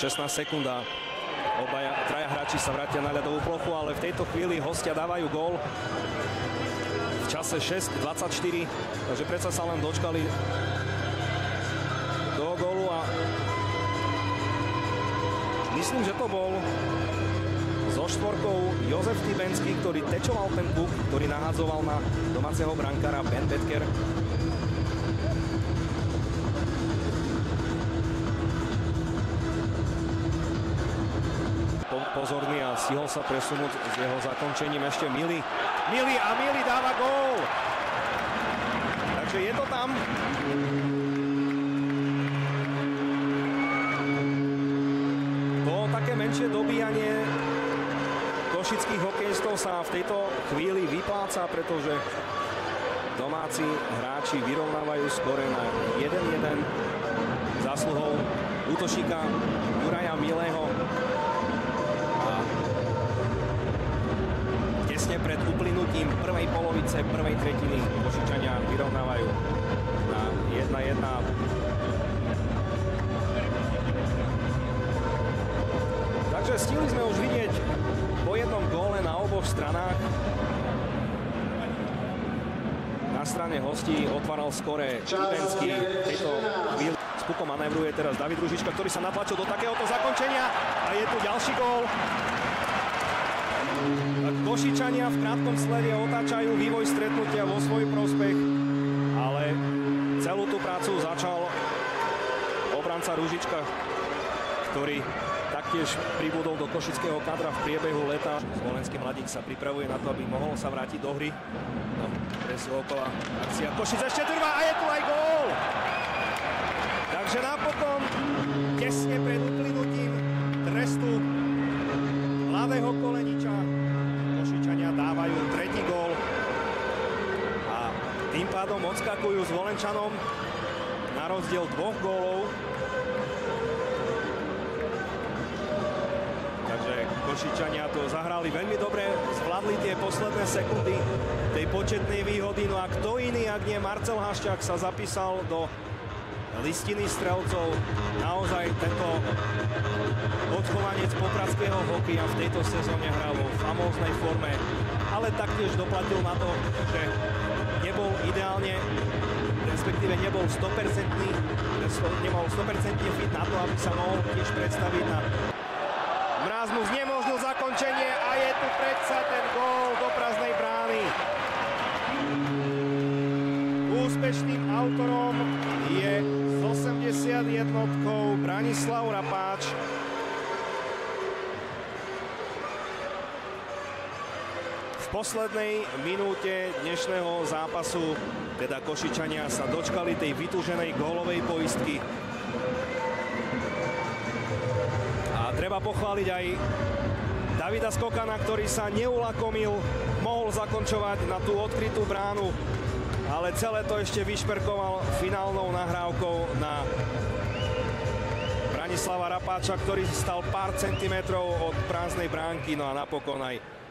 16 sekúnd a traja hráči sa vrátia na ľadovú plochu, ale v tejto chvíli hostia dávajú gól v čase 6:24, takže predsa sa len dočkali do gólu a myslím, že to bol so štvorkou Jozef Tybenský, ktorý tečoval ten puk, ktorý nahádzoval na domáceho brankára Ben Bedker. Pozorný a stihol sa presunúť s jeho zakončením ešte Mili a Mili dáva gól. Takže je to tam. To také menšie dobíjanie košických hokejistov sa v tejto chvíli vypláca, pretože domáci hráči vyrovnávajú skóre na 1:1 zásluhou útočníka Juraja Milého. Tesne pred uplynutím prvej polovice, prvej tretiny Košičania vyrovnávajú na 1:1. Takže stihli sme už vidieť po jednom góle na oboch stranách. Na strane hostí otváral skóre Tybenský. V tejto chvíli s pukom manévruje teraz David Ružička, ktorý sa natlačil do takéhoto zakončenia a je tu ďalší gól. Košičania v krátkom slede otáčajú vývoj stretnutia vo svoj prospech, ale celú tú prácu začal obranca Ružička, ktorý taktiež pribudol do košického kadra v priebehu leta. Slovenský mladík sa pripravuje na to, aby mohol sa vrátiť do hry. No, presúvková akcia. Košic ešte trvá a je tu aj gól! Takže napokon, tesne pred uplynutím trestu mladého Koleniča, Košičania dávajú tretí gól a tým pádom odskakujú s Volenčanom na rozdiel 2 gólov. Takže Košičania to zahrali veľmi dobre, zvládli tie posledné sekundy tej početnej výhody. No a kto iný, ak nie Marcel Haščák, sa zapísal do listiny strelcov. Naozaj tento odchovanec popradského hokeja v tejto sezóne hral vo famóznej forme, ale taktiež doplatil na to, že nebol ideálne, respektíve nebol 100% fit na to, aby sa mohol tiež predstaviť na Mráz mu znemožnil zakončenie a je tu predsa ten gól do prázdnej brány. Úspešným autorom je s 81-tkou Branislav Rapáč. V poslednej minúte dnešného zápasu teda Košičania sa dočkali tej vytúženej gólovej poistky. A treba pochváliť aj Davida Skokana, ktorý sa neulakomil, mohol zakončovať na tú odkrytú bránu, ale celé to ešte vyšperkoval finálnou nahrávkou na Branislava Rapáča, ktorý stal pár centimetrov od prázdnej bránky, no a napokon aj